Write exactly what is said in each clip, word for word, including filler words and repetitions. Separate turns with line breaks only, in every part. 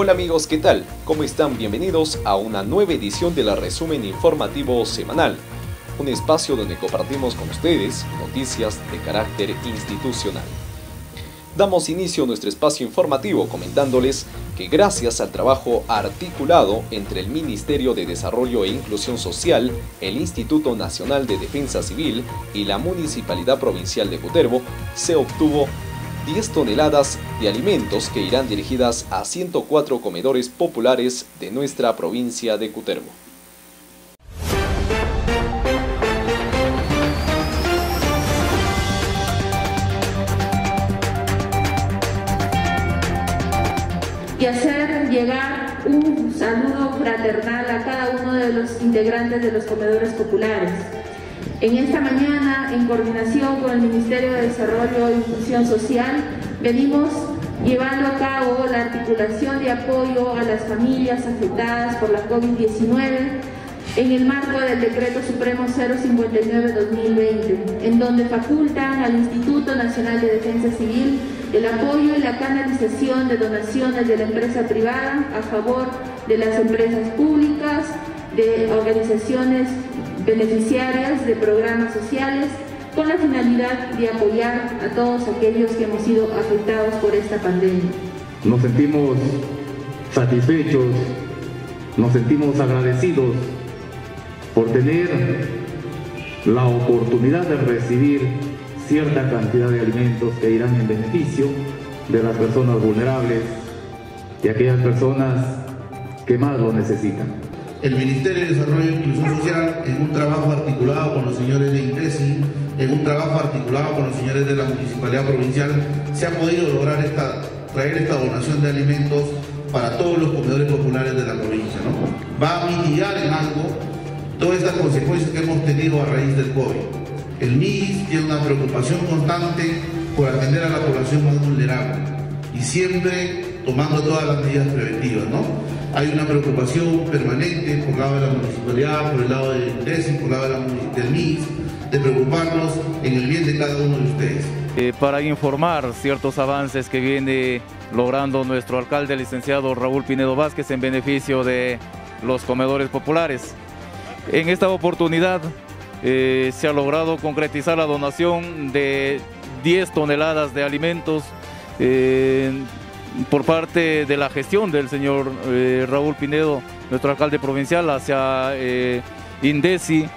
Hola amigos, ¿qué tal? ¿Cómo están? Bienvenidos a una nueva edición de la Resumen Informativo Semanal, un espacio donde compartimos con ustedes noticias de carácter institucional. Damos inicio a nuestro espacio informativo comentándoles que gracias al trabajo articulado entre el Ministerio de Desarrollo e Inclusión Social, el Instituto Nacional de Defensa Civil y la Municipalidad Provincial de Cutervo, se obtuvo diez toneladas de alimentos que irán dirigidas a ciento cuatro comedores populares de nuestra provincia de Cutervo.
Y hacer llegar un saludo fraternal a cada uno de los integrantes de los comedores populares. En esta mañana, en coordinación con el Ministerio de Desarrollo e Inclusión Social, venimos llevando a cabo la articulación de apoyo a las familias afectadas por la COVID diecinueve en el marco del Decreto Supremo cero cincuenta y nueve guión dos mil veinte, en donde facultan al Instituto Nacional de Defensa Civil el apoyo y la canalización de donaciones de la empresa privada a favor de las empresas públicas, de organizaciones beneficiarias de programas sociales, con la finalidad de apoyar a todos aquellos que hemos sido afectados por esta pandemia.
Nos sentimos satisfechos, nos sentimos agradecidos por tener la oportunidad de recibir cierta cantidad de alimentos que irán en beneficio de las personas vulnerables y aquellas personas que más lo necesitan.
El Ministerio de Desarrollo e Inclusión Social, en un trabajo articulado con los señores de INDECI, en un trabajo articulado con los señores de la Municipalidad Provincial, se ha podido lograr esta, traer esta donación de alimentos para todos los comedores populares de la provincia, ¿no? Va a mitigar en algo todas estas consecuencias que hemos tenido a raíz del COVID. El M I S tiene una preocupación constante por atender a la población más vulnerable y siempre tomando todas las medidas preventivas, ¿no? Hay una preocupación permanente por el lado de la municipalidad, por el lado del INDECI, por el lado de la, del M I S, de preocuparnos en el bien de cada uno de ustedes.
Eh, para informar ciertos avances que viene logrando nuestro alcalde, licenciado Raúl Pinedo Vázquez, en beneficio de los comedores populares. En esta oportunidad eh, se ha logrado concretizar la donación de diez toneladas de alimentos eh, por parte de la gestión del señor eh, Raúl Pinedo, nuestro alcalde provincial, hacia eh, INDECI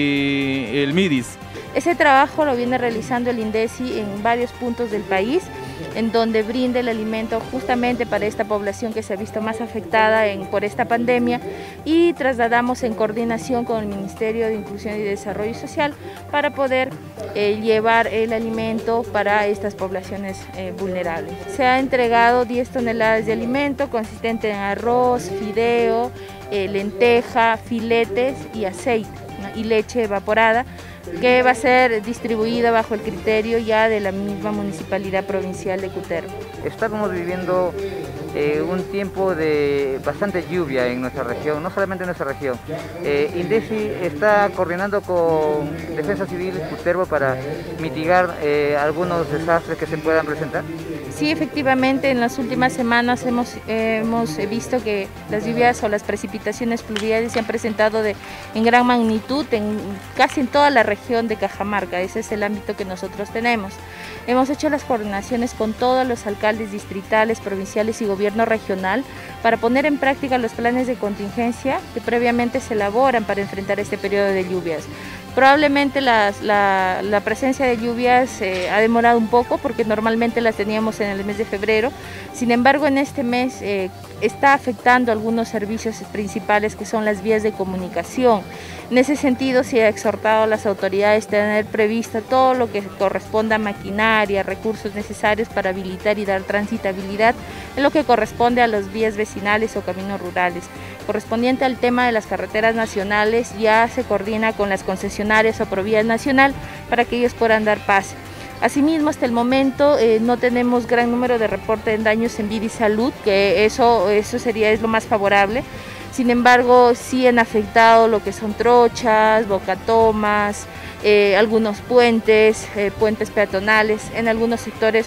y el M I D I S.
Ese trabajo lo viene realizando el INDECI en varios puntos del país, en donde brinda el alimento justamente para esta población que se ha visto más afectada en, por esta pandemia, y trasladamos en coordinación con el Ministerio de Inclusión y Desarrollo Social para poder eh, llevar el alimento para estas poblaciones eh, vulnerables. Se ha entregado diez toneladas de alimento consistente en arroz, fideo, eh, lenteja, filetes y aceite, ¿no? Y leche evaporada, que va a ser distribuida bajo el criterio ya de la misma Municipalidad Provincial de Cutervo.
Estamos viviendo eh, un tiempo de bastante lluvia en nuestra región, no solamente en nuestra región. Eh, INDECI está coordinando con Defensa Civil Cutervo para mitigar eh, algunos desastres que se puedan presentar.
Sí, efectivamente, en las últimas semanas hemos, eh, hemos visto que las lluvias o las precipitaciones pluviales se han presentado de, en gran magnitud en casi en toda la región de Cajamarca. Ese es el ámbito que nosotros tenemos. Hemos hecho las coordinaciones con todos los alcaldes distritales, provinciales y gobierno regional para poner en práctica los planes de contingencia que previamente se elaboran para enfrentar este periodo de lluvias. Probablemente las, la, la presencia de lluvias eh, ha demorado un poco porque normalmente las teníamos en el mes de febrero. Sin embargo, en este mes eh, está afectando algunos servicios principales que son las vías de comunicación. En ese sentido, se ha exhortado a las autoridades a tener prevista todo lo que corresponda a maquinaria, recursos necesarios para habilitar y dar transitabilidad en lo que corresponde a las vías vecinales o caminos rurales. Correspondiente al tema de las carreteras nacionales, ya se coordina con las concesionarias o Provía Nacional para que ellos puedan dar pase. Asimismo, hasta el momento eh, no tenemos gran número de reporte de daños en vida y salud, que eso, eso sería es lo más favorable. Sin embargo, sí han afectado lo que son trochas, bocatomas, eh, algunos puentes, eh, puentes peatonales. En algunos sectores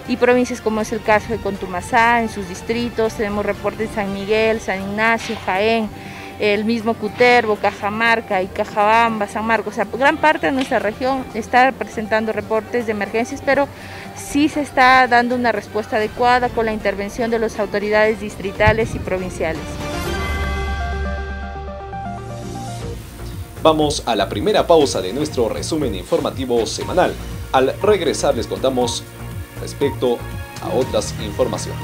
y provincias como es el caso de Contumazá, en sus distritos, tenemos reportes de San Miguel, San Ignacio, Jaén, el mismo Cutervo, Cajamarca y Cajabamba, San Marcos. O sea, gran parte de nuestra región está presentando reportes de emergencias, pero sí se está dando una respuesta adecuada con la intervención de las autoridades distritales y provinciales.
Vamos a la primera pausa de nuestro resumen informativo semanal. Al regresar les contamos respecto a otras informaciones.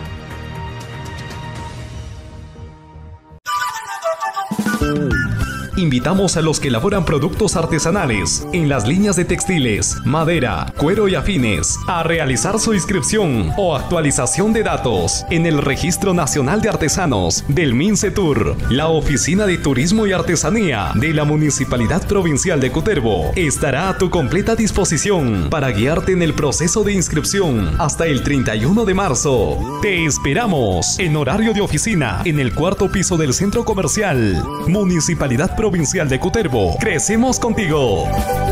Invitamos a los que elaboran productos artesanales en las líneas de textiles, madera, cuero y afines a realizar su inscripción o actualización de datos en el Registro Nacional de Artesanos del MINCETUR. La Oficina de Turismo y Artesanía de la Municipalidad Provincial de Cutervo estará a tu completa disposición para guiarte en el proceso de inscripción hasta el treinta y uno de marzo. Te esperamos en horario de oficina en el cuarto piso del Centro Comercial Municipalidad Provincial de Cutervo. Crecemos contigo.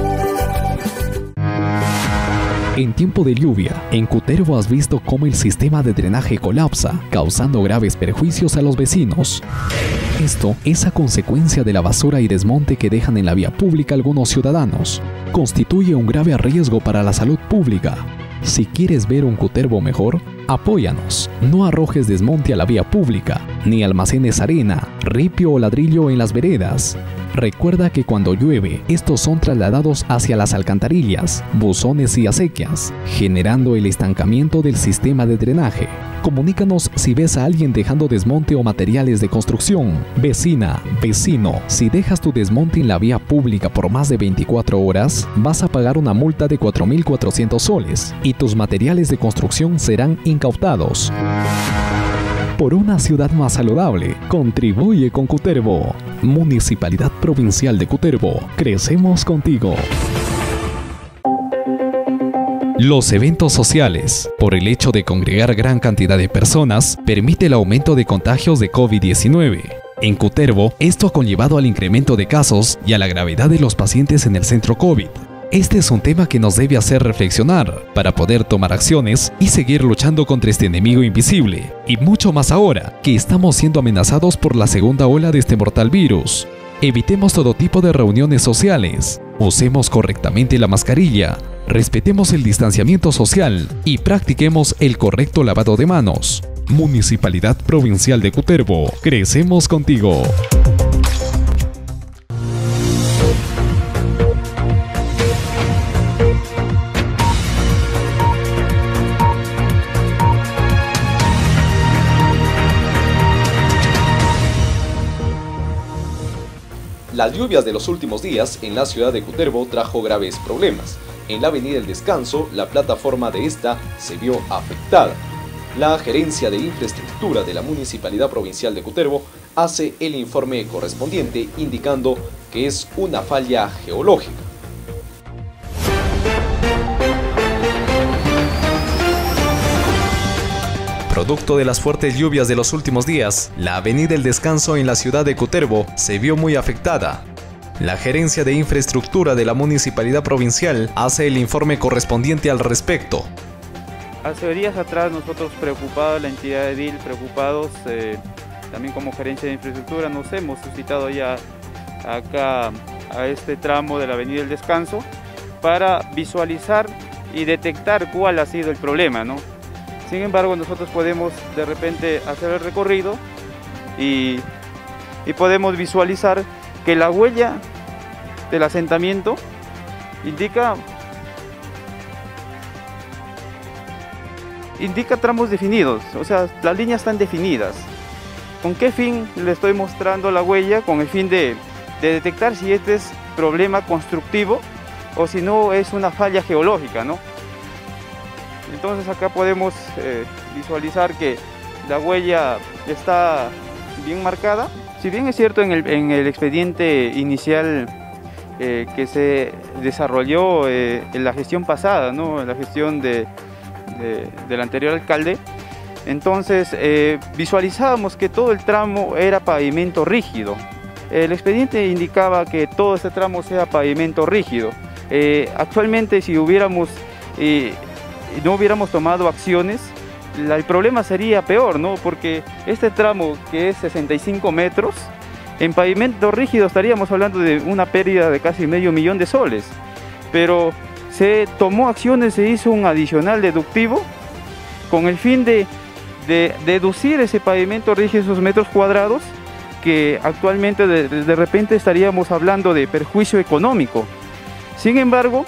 En tiempo de lluvia, en Cutervo has visto cómo el sistema de drenaje colapsa, causando graves perjuicios a los vecinos. Esto es a consecuencia de la basura y desmonte que dejan en la vía pública algunos ciudadanos. Constituye un grave riesgo para la salud pública. Si quieres ver un Cutervo mejor, apóyanos. No arrojes desmonte a la vía pública, ni almacenes arena, ripio o ladrillo en las veredas. Recuerda que cuando llueve, estos son trasladados hacia las alcantarillas, buzones y acequias, generando el estancamiento del sistema de drenaje. Comunícanos si ves a alguien dejando desmonte o materiales de construcción. Vecina, vecino, si dejas tu desmonte en la vía pública por más de veinticuatro horas, vas a pagar una multa de cuatro mil cuatrocientos soles y tus materiales de construcción serán incautados. Por una ciudad más saludable, contribuye con Cutervo. Municipalidad Provincial de Cutervo. Crecemos contigo. Los eventos sociales, por el hecho de congregar gran cantidad de personas, permite el aumento de contagios de COVID diecinueve. En Cutervo, esto ha conllevado al incremento de casos y a la gravedad de los pacientes en el centro COVID. Este es un tema que nos debe hacer reflexionar para poder tomar acciones y seguir luchando contra este enemigo invisible, y mucho más ahora que estamos siendo amenazados por la segunda ola de este mortal virus. Evitemos todo tipo de reuniones sociales, usemos correctamente la mascarilla, respetemos el distanciamiento social y practiquemos el correcto lavado de manos. Municipalidad Provincial de Cutervo, crecemos contigo.
Las lluvias de los últimos días en la ciudad de Cutervo trajo graves problemas. En la avenida El Descanso, la plataforma de esta se vio afectada. La Gerencia de Infraestructura de la Municipalidad Provincial de Cutervo hace el informe correspondiente indicando que es una falla geológica.
Producto de las fuertes lluvias de los últimos días, la avenida El Descanso en la ciudad de Cutervo se vio muy afectada. La Gerencia de Infraestructura de la Municipalidad Provincial hace el informe correspondiente al respecto.
Hace días atrás nosotros preocupados, la entidad de edil preocupados, eh, también como Gerencia de Infraestructura nos hemos suscitado ya acá a este tramo de la avenida El Descanso para visualizar y detectar cuál ha sido el problema, ¿no? Sin embargo, nosotros podemos de repente hacer el recorrido y, y podemos visualizar que la huella del asentamiento indica, indica tramos definidos, o sea, las líneas están definidas. ¿Con qué fin le estoy mostrando la huella? Con el fin de, de detectar si este es problema constructivo o si no es una falla geológica, ¿no? Entonces acá podemos eh, visualizar que la huella está bien marcada. Si bien es cierto en el, en el expediente inicial eh, que se desarrolló eh, en la gestión pasada, ¿no? En la gestión de, de, del anterior alcalde, entonces eh, visualizábamos que todo el tramo era pavimento rígido. El expediente indicaba que todo este tramo sea pavimento rígido. Eh, actualmente si hubiéramos... Eh, no hubiéramos tomado acciones, la, el problema sería peor, ¿no? Porque este tramo, que es sesenta y cinco metros, en pavimento rígido estaríamos hablando de una pérdida de casi medio millón de soles. Pero se tomó acciones, se hizo un adicional deductivo con el fin de, de deducir ese pavimento rígido, esos metros cuadrados, que actualmente de, de repente estaríamos hablando de perjuicio económico. Sin embargo,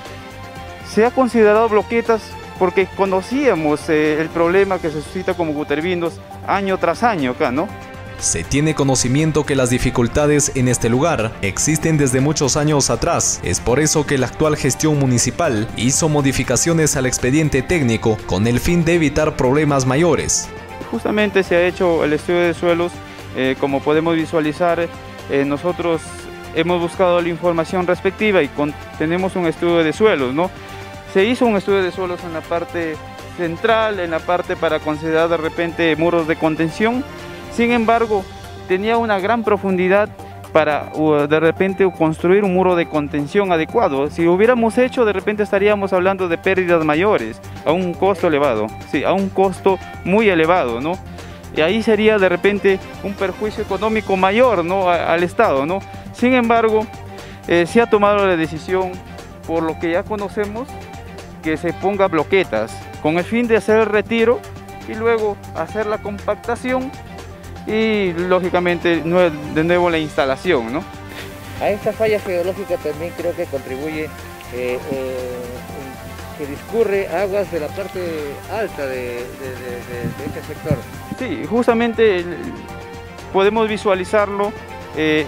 se ha considerado bloquetas porque conocíamos eh, el problema que se suscita como Gutervindos año tras año acá, ¿no?
Se tiene conocimiento que las dificultades en este lugar existen desde muchos años atrás. Es por eso que la actual gestión municipal hizo modificaciones al expediente técnico con el fin de evitar problemas mayores.
Justamente se ha hecho el estudio de suelos, eh, como podemos visualizar, eh, nosotros hemos buscado la información respectiva y con, tenemos un estudio de suelos, ¿no? Se hizo un estudio de suelos en la parte central, en la parte para considerar de repente muros de contención. Sin embargo, tenía una gran profundidad para de repente construir un muro de contención adecuado. Si hubiéramos hecho, de repente estaríamos hablando de pérdidas mayores, a un costo elevado, sí, a un costo muy elevado, ¿no? Y ahí sería de repente un perjuicio económico mayor, ¿no? A, al Estado, ¿no? Sin embargo, eh, se ha tomado la decisión, por lo que ya conocemos, que se ponga bloquetas, con el fin de hacer el retiro y luego hacer la compactación y lógicamente de nuevo la instalación, ¿no?
A esta falla geológica también creo que contribuye eh, eh, que discurre aguas de la parte alta de, de, de, de este sector.
Sí, justamente podemos visualizarlo. Eh,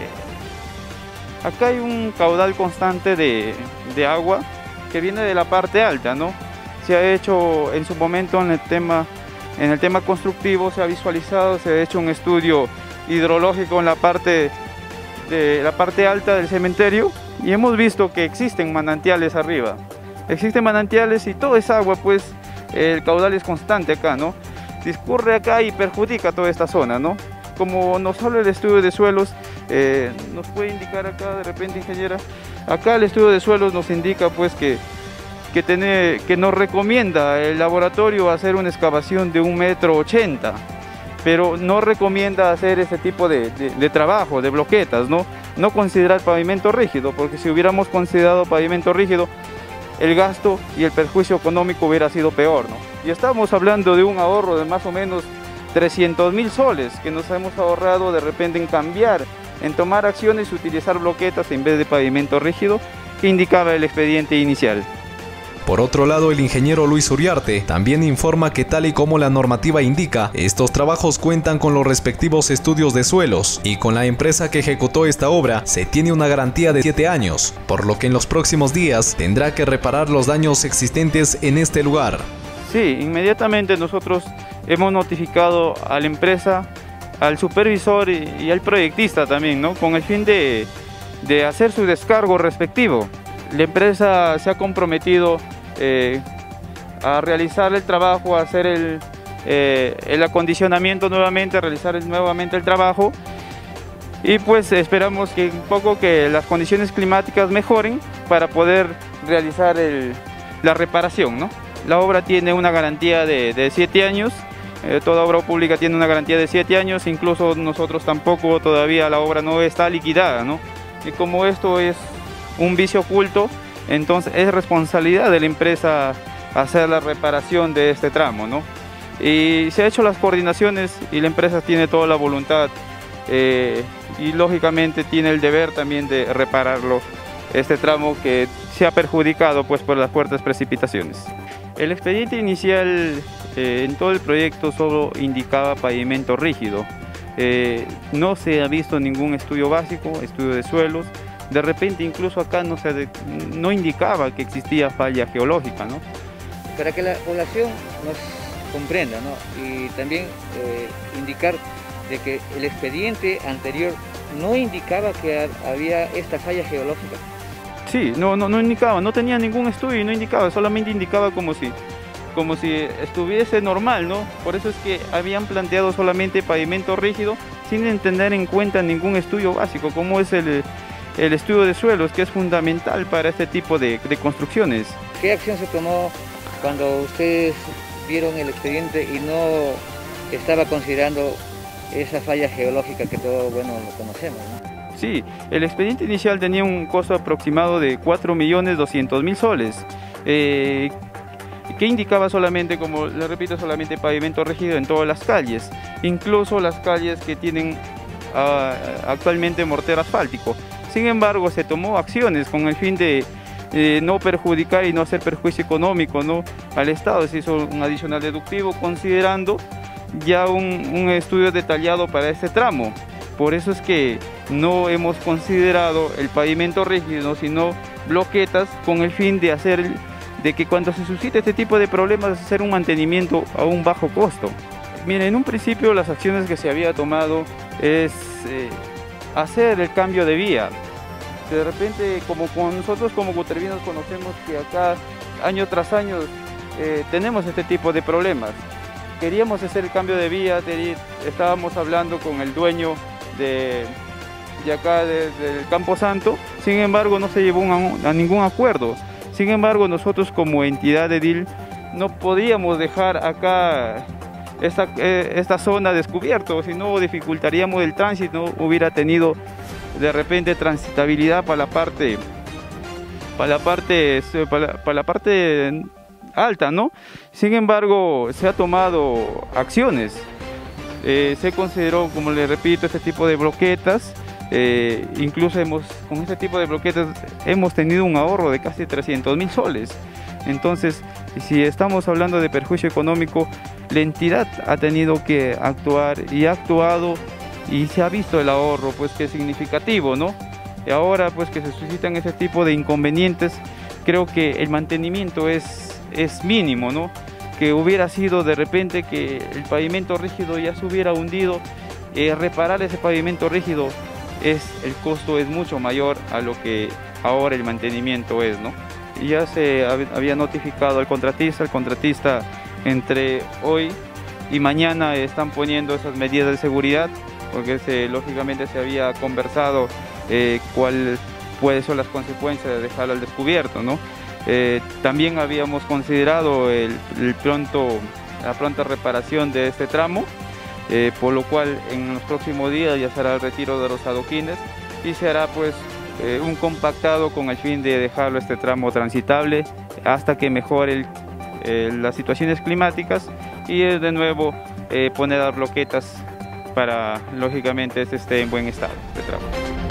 acá hay un caudal constante de, de agua que viene de la parte alta, ¿no? Se ha hecho en su momento en el tema En el tema constructivo, se ha visualizado, se ha hecho un estudio hidrológico en la parte, de, la parte alta del cementerio y hemos visto que existen manantiales arriba. Existen manantiales y toda esa agua, pues el caudal es constante acá, ¿no? Discurre acá y perjudica toda esta zona, ¿no? Como nos habla el estudio de suelos, eh, nos puede indicar acá de repente, ingeniera, acá el estudio de suelos nos indica pues que Que, tiene, que nos recomienda el laboratorio hacer una excavación de un metro ochenta, pero no recomienda hacer ese tipo de, de, de trabajo, de bloquetas, ¿no? No considerar pavimento rígido, porque si hubiéramos considerado pavimento rígido, el gasto y el perjuicio económico hubiera sido peor, ¿no? Y estamos hablando de un ahorro de más o menos trescientos mil soles que nos hemos ahorrado de repente en cambiar, en tomar acciones y utilizar bloquetas en vez de pavimento rígido que indicaba el expediente inicial.
Por otro lado, el ingeniero Luis Uriarte también informa que tal y como la normativa indica, estos trabajos cuentan con los respectivos estudios de suelos y con la empresa que ejecutó esta obra se tiene una garantía de siete años, por lo que en los próximos días tendrá que reparar los daños existentes en este lugar.
Sí, inmediatamente nosotros hemos notificado a la empresa, al supervisor y, y al proyectista también, ¿no? Con el fin de, de hacer su descargo respectivo. La empresa se ha comprometido eh, a realizar el trabajo, a hacer el, eh, el acondicionamiento nuevamente, a realizar el, nuevamente el trabajo y pues esperamos que un poco que las condiciones climáticas mejoren para poder realizar el, la reparación, ¿no? La obra tiene una garantía de, de siete años, eh, toda obra pública tiene una garantía de siete años, incluso nosotros tampoco, todavía la obra no está liquidada, ¿no? Y como esto es un vicio oculto, entonces es responsabilidad de la empresa hacer la reparación de este tramo, ¿no? Y se ha hecho las coordinaciones y la empresa tiene toda la voluntad eh, y lógicamente tiene el deber también de repararlo, este tramo que se ha perjudicado pues por las fuertes precipitaciones. El expediente inicial eh, en todo el proyecto solo indicaba pavimento rígido, eh, no se ha visto ningún estudio básico, estudio de suelos. De repente incluso acá no, se, no indicaba que existía falla geológica, ¿no?
Para que la población nos comprenda, ¿no? Y también eh, indicar de que el expediente anterior no indicaba que había esta falla geológica.
Sí, no, no, no indicaba, no tenía ningún estudio y no indicaba, solamente indicaba como si, como si estuviese normal, ¿no? Por eso es que habían planteado solamente pavimento rígido sin tener en cuenta ningún estudio básico, como es el el estudio de suelos, que es fundamental para este tipo de, de construcciones.
¿Qué acción se tomó cuando ustedes vieron el expediente y no estaba considerando esa falla geológica que todos, bueno, lo conocemos, ¿no?
Sí, el expediente inicial tenía un costo aproximado de cuatro millones doscientos mil soles, eh, que indicaba solamente, como le repito, solamente pavimento rígido en todas las calles, incluso las calles que tienen uh, actualmente mortero asfáltico. Sin embargo, se tomó acciones con el fin de eh, no perjudicar y no hacer perjuicio económico, ¿no?, al Estado. Se hizo un adicional deductivo considerando ya un, un estudio detallado para este tramo. Por eso es que no hemos considerado el pavimento rígido, sino bloquetas, con el fin de hacer, de que cuando se suscite este tipo de problemas, hacer un mantenimiento a un bajo costo. Miren, en un principio las acciones que se había tomado es eh, hacer el cambio de vía. De repente, como con nosotros como cutervinos conocemos que acá año tras año eh, tenemos este tipo de problemas. Queríamos hacer el cambio de vía, estábamos hablando con el dueño de, de acá, de, del Campo Santo, sin embargo no se llevó a, a ningún acuerdo. Sin embargo, nosotros como entidad edil no podíamos dejar acá esta, eh, esta zona descubierta, si no dificultaríamos el tránsito, no hubiera tenido de repente transitabilidad para la parte, para la parte, para, para la parte alta, ¿no? Sin embargo, se ha tomado acciones. Eh, se consideró, como le repito, este tipo de bloquetas. Eh, incluso hemos, con este tipo de bloquetas hemos tenido un ahorro de casi trescientos mil soles. Entonces, si estamos hablando de perjuicio económico, la entidad ha tenido que actuar y ha actuado, y se ha visto el ahorro, pues, que es significativo, ¿no? Y ahora, pues, que se suscitan ese tipo de inconvenientes, creo que el mantenimiento es, es mínimo, ¿no? Que hubiera sido de repente que el pavimento rígido ya se hubiera hundido, eh, reparar ese pavimento rígido, es, el costo es mucho mayor a lo que ahora el mantenimiento es, ¿no? Y ya se había notificado al contratista, el contratista entre hoy y mañana están poniendo esas medidas de seguridad, porque se, lógicamente se había conversado eh, cuáles pueden ser las consecuencias de dejarlo al descubierto, ¿no? Eh, también habíamos considerado el, el pronto, la pronta reparación de este tramo, eh, por lo cual en los próximos días ya será el retiro de los adoquines y se hará, pues, eh, un compactado con el fin de dejarlo este tramo transitable hasta que mejore el, eh, las situaciones climáticas y eh, de nuevo eh, poner las bloquetas para, lógicamente, este esté en buen estado de tramo.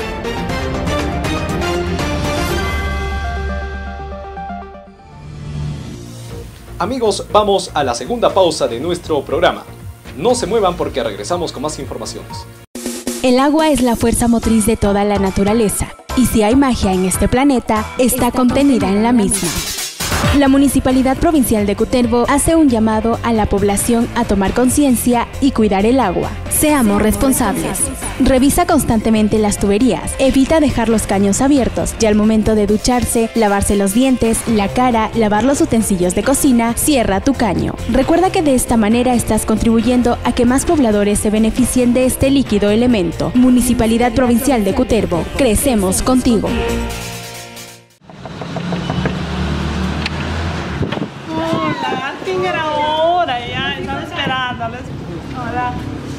Amigos, vamos a la segunda pausa de nuestro programa. No se muevan porque regresamos con más informaciones.
El agua es la fuerza motriz de toda la naturaleza, y si hay magia en este planeta, está contenida en la misma. La Municipalidad Provincial de Cutervo hace un llamado a la población a tomar conciencia y cuidar el agua. Seamos responsables. Revisa constantemente las tuberías, evita dejar los caños abiertos y al momento de ducharse, lavarse los dientes, la cara, lavar los utensilios de cocina, cierra tu caño. Recuerda que de esta manera estás contribuyendo a que más pobladores se beneficien de este líquido elemento. Municipalidad Provincial de Cutervo, crecemos contigo.
Hola.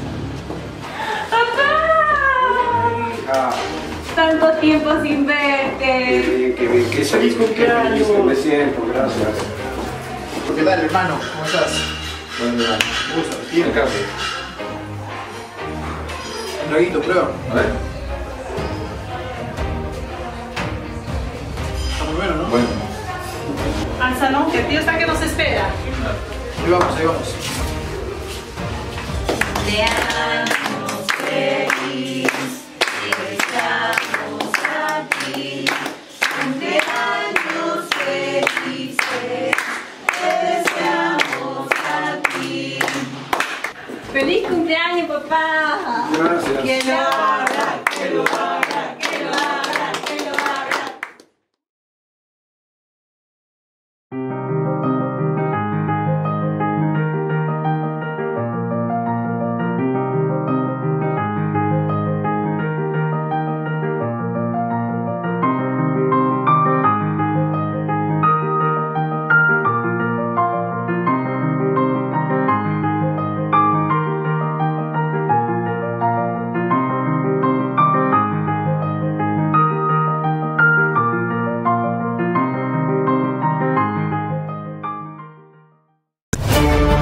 ¡Papá! Tanto tiempo sin verte.
Qué bien, qué bien. Qué feliz cumpleaños. Me siento, gracias.
¿Qué tal, hermano? ¿Cómo estás?
Bueno, me gusta. ¿Quién acá?
Un traguito, prueba.
A ver.
Está muy bueno, ¿no?
Bueno.
Al salón, que el tío está que nos espera.
Ahí vamos, ahí vamos.
De años feliz, estamos aquí. Cumpleaños felices, te deseamos a ti. ¡Feliz cumpleaños, papá!
Gracias.
Que lo haga, que lo haga, que lo haga, que lo haga.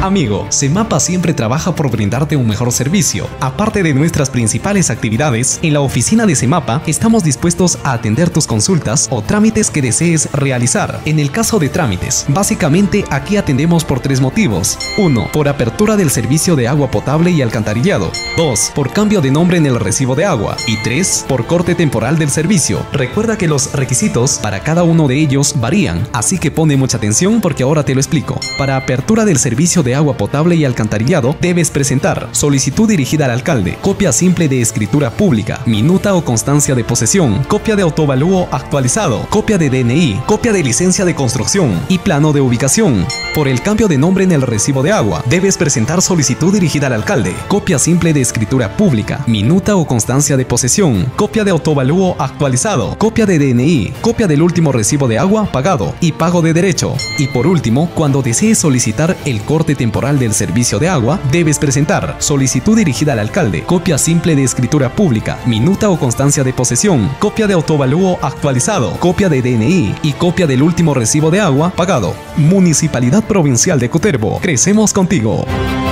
Amigo, Semapa siempre trabaja por brindarte un mejor servicio. Aparte de nuestras principales actividades, en la oficina de Semapa estamos dispuestos a atender tus consultas o trámites que desees realizar. En el caso de trámites, básicamente aquí atendemos por tres motivos. uno. Por apertura del servicio de agua potable y alcantarillado. dos. Por cambio de nombre en el recibo de agua. Y tres. Por corte temporal del servicio. Recuerda que los requisitos para cada uno de ellos varían, así que pone mucha atención porque ahora te lo explico. Para apertura del servicio de agua potable y alcantarillado, debes presentar solicitud dirigida al alcalde, copia simple de escritura pública, minuta o constancia de posesión, copia de autovalúo actualizado, copia de D N I, copia de licencia de construcción y plano de ubicación. Por el cambio de nombre en el recibo de agua, debes presentar solicitud dirigida al alcalde, copia simple de escritura pública, minuta o constancia de posesión, copia de autovalúo actualizado, copia de D N I, copia del último recibo de agua pagado y pago de derecho. Y por último, cuando desees solicitar el corte temporal del servicio de agua, debes presentar solicitud dirigida al alcalde, copia simple de escritura pública, minuta o constancia de posesión, copia de autovalúo actualizado, copia de D N I y copia del último recibo de agua pagado. Municipalidad Provincial de Cutervo, crecemos contigo.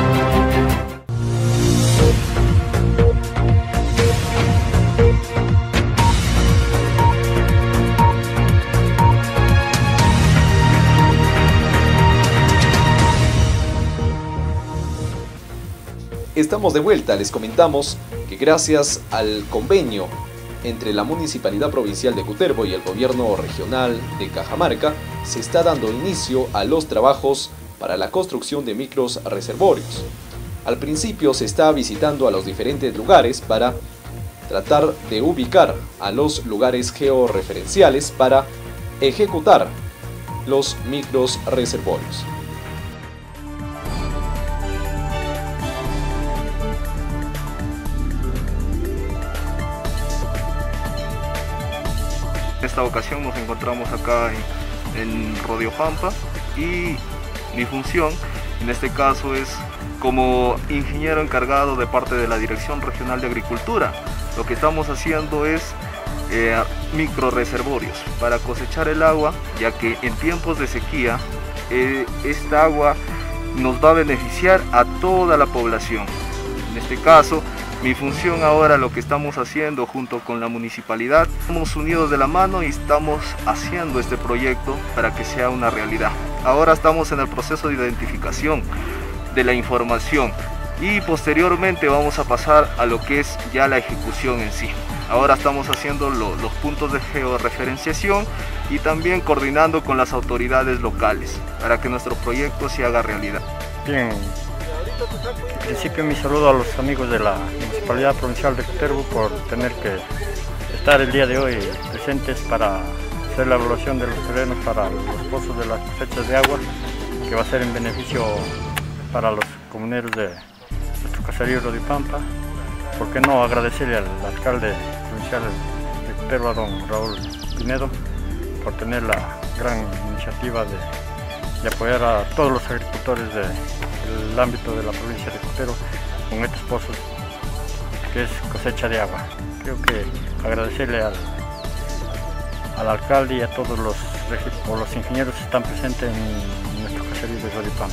Estamos de vuelta, les comentamos que gracias al convenio entre la Municipalidad Provincial de Cutervo y el Gobierno Regional de Cajamarca, se está dando inicio a los trabajos para la construcción de micros reservorios. Al principio se está visitando a los diferentes lugares para tratar de ubicar a los lugares georreferenciales para ejecutar los micros reservorios.
En esta ocasión nos encontramos acá en, en Rodeo Pampa y mi función en este caso es como ingeniero encargado de parte de la Dirección Regional de Agricultura. Lo que estamos haciendo es eh, micro reservorios para cosechar el agua, ya que en tiempos de sequía eh, esta agua nos va a beneficiar a toda la población. En este caso, mi función ahora, lo que estamos haciendo junto con la municipalidad, estamos unidos de la mano y estamos haciendo este proyecto para que sea una realidad. Ahora estamos en el proceso de identificación de la información y posteriormente vamos a pasar a lo que es ya la ejecución en sí. Ahora estamos haciendo lo, los puntos de georreferenciación y también coordinando con las autoridades locales para que nuestro proyecto se haga realidad.
Bien. En principio mi saludo a los amigos de la Municipalidad Provincial de Cutervo por tener que estar el día de hoy presentes para hacer la evaluación de los terrenos para los pozos de las cosechas de agua, que va a ser en beneficio para los comuneros de nuestro caserío Rodeo Pampa. ¿Por qué no agradecerle al alcalde provincial de Cutervo, a don Raúl Pinedo, por tener la gran iniciativa de, de apoyar a todos los agricultores de el ámbito de la provincia de Cutervo con estos pozos que es cosecha de agua. Creo que agradecerle al, al alcalde y a todos los, los ingenieros que están presentes en nuestro caserío de Rodeo Pampa.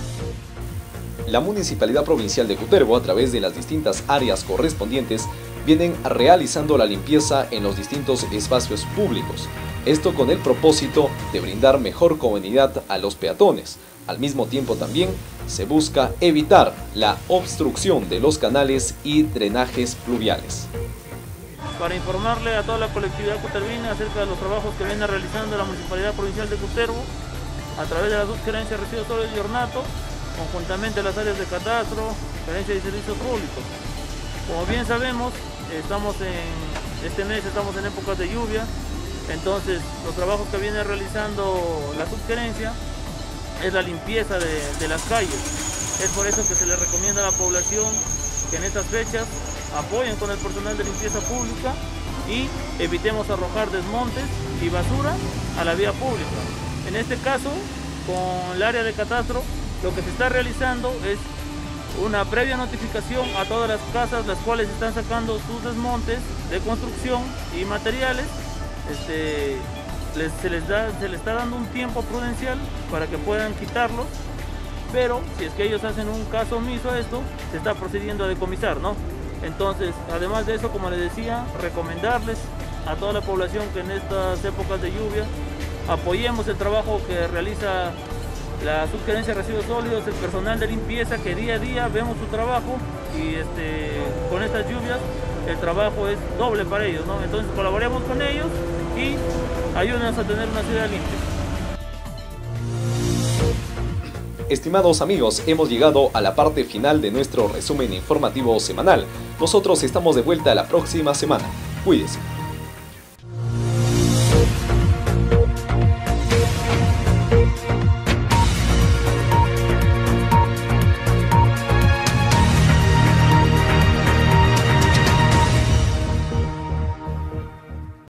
La Municipalidad Provincial de Cutervo, a través de las distintas áreas correspondientes, vienen realizando la limpieza en los distintos espacios públicos. Esto con el propósito de brindar mejor comodidad a los peatones. Al mismo tiempo también se busca evitar la obstrucción de los canales y drenajes pluviales.
Para informarle a toda la colectividad cutervina acerca de los trabajos que viene realizando la Municipalidad Provincial de Cutervo a través de la Subgerencia de Residuos Sólidos y Ornato, conjuntamente las áreas de catastro, gerencia de servicios públicos. Como bien sabemos, estamos en este mes estamos en épocas de lluvia, entonces los trabajos que viene realizando la subgerencia es la limpieza de, de las calles. Es por eso que se le recomienda a la población que en estas fechas apoyen con el personal de limpieza pública y evitemos arrojar desmontes y basura a la vía pública. En este caso, con el área de catastro, lo que se está realizando es una previa notificación a todas las casas las cuales están sacando sus desmontes de construcción y materiales. Este, les, se, les da, se les está dando un tiempo prudencial para que puedan quitarlos pero si es que ellos hacen un caso omiso a esto, se está procediendo a decomisar, ¿no? Entonces, además de eso, como les decía, recomendarles a toda la población que en estas épocas de lluvia apoyemos el trabajo que realiza la Subgerencia de Residuos Sólidos, el personal de limpieza, que día a día vemos su trabajo y este, con estas lluvias el trabajo es doble para ellos, ¿no? Entonces colaboremos con ellos y ayúdenos a tener una ciudad limpia.
Estimados amigos, hemos llegado a la parte final de nuestro resumen informativo semanal. Nosotros estamos de vuelta la próxima semana. Cuídense.